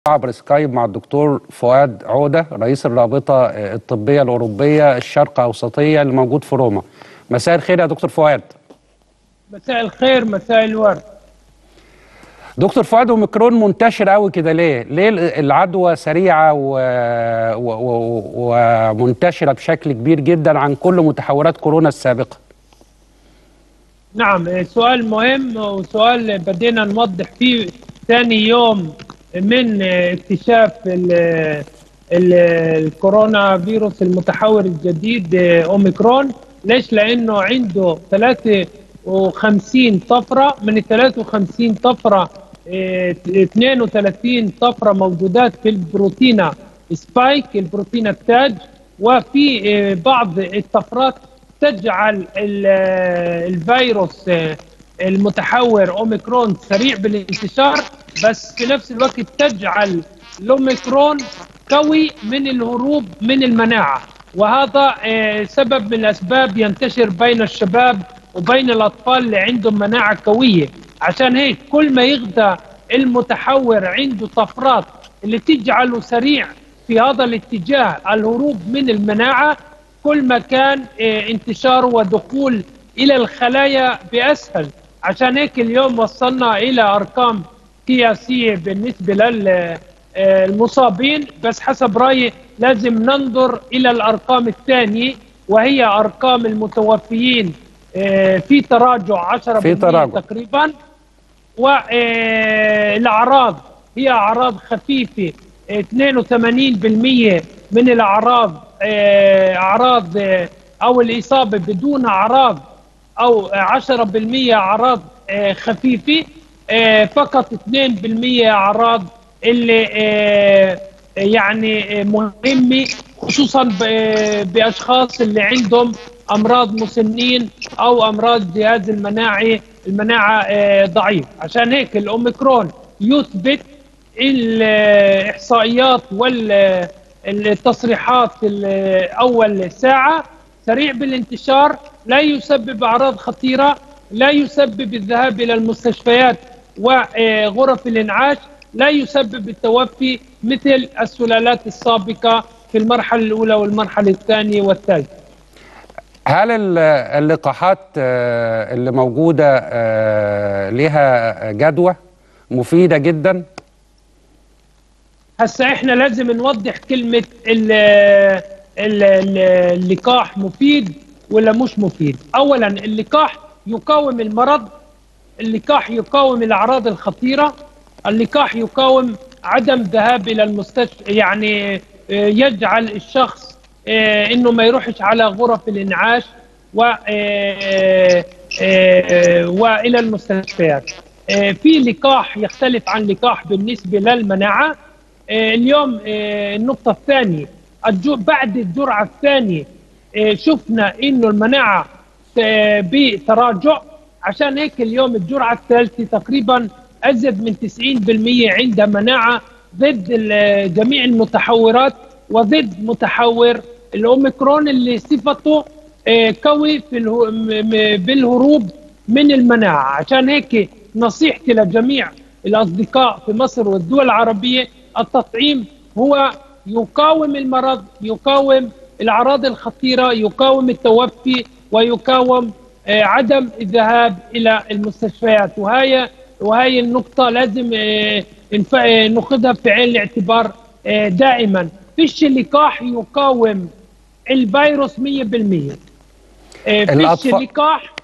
عبر سكايب مع الدكتور فؤاد عودة رئيس الرابطة الطبية الأوروبية الشرق أوسطية اللي موجود في روما. مساء الخير يا دكتور فؤاد. مساء الخير، مساء الورد. دكتور فؤاد، اوميكرون منتشر قوي كده ليه؟ ليه العدوى سريعة ومنتشرة بشكل كبير جدا عن كل متحورات كورونا السابقة؟ نعم، سؤال مهم وسؤال بدينا نوضح فيه ثاني يوم من اكتشاف الكورونا فيروس المتحور الجديد اوميكرون. ليش؟ لانه عنده 53 طفرة، من ال 53 طفرة 32 طفرة موجودات في البروتين سبايك، البروتين التاج، وفي بعض الطفرات تجعل الفيروس المتحور اوميكرون سريع بالانتشار، بس في نفس الوقت تجعل الاوميكرون قوي من الهروب من المناعة، وهذا سبب من الأسباب ينتشر بين الشباب وبين الأطفال اللي عندهم مناعة قوية. عشان هيك كل ما يغدى المتحور عنده طفرات اللي تجعله سريع في هذا الاتجاه الهروب من المناعة، كل ما كان انتشاره ودخول إلى الخلايا بأسهل. عشان هيك اليوم وصلنا إلى أرقام قياسية بالنسبة للمصابين، بس حسب رأيي لازم ننظر إلى الأرقام الثانية، وهي أرقام المتوفيين في تراجع 10% تقريبا، والأعراض هي أعراض خفيفة 82% من الأعراض أعراض أو الإصابة بدون أعراض، أو 10% أعراض خفيفة، فقط 2% أعراض اللي يعني مهمة، خصوصا بأشخاص اللي عندهم أمراض مسنين أو أمراض الجهاز المناعة ضعيف. عشان هيك الأوميكرون يثبت الإحصائيات والتصريحات أول ساعة سريع بالانتشار، لا يسبب أعراض خطيرة، لا يسبب الذهاب إلى المستشفيات وغرف الإنعاش، لا يسبب التوفي مثل السلالات السابقة في المرحلة الأولى والمرحلة الثانية والثالثة. هل اللقاحات اللي موجودة لها جدوى مفيدة جدا؟ هسا احنا لازم نوضح كلمة اللقاح مفيد ولا مش مفيد. اولا اللقاح يقاوم المرض، اللقاح يقاوم الاعراض الخطيرة، اللقاح يقاوم عدم ذهاب الى المستشفى، يعني يجعل الشخص انه ما يروحش على غرف الانعاش والى المستشفيات. في لقاح يختلف عن لقاح بالنسبة للمناعة. اليوم النقطة الثانية، بعد الجرعة الثانية شفنا انه المناعة بتراجع. عشان هيك اليوم الجرعة الثالثة تقريبا ازيد من 90% عندها مناعة ضد جميع المتحورات وضد متحور الاوميكرون اللي صفته قوي بالهروب من المناعة. عشان هيك نصيحتي لجميع الأصدقاء في مصر والدول العربية، التطعيم هو يقاوم المرض، يقاوم الأعراض الخطيرة، يقاوم التوفي، ويقاوم عدم الذهاب إلى المستشفيات. وهي النقطة لازم ناخذها في عين الاعتبار دائما. فيش لقاح يقاوم الفيروس 100%. فيش لقاح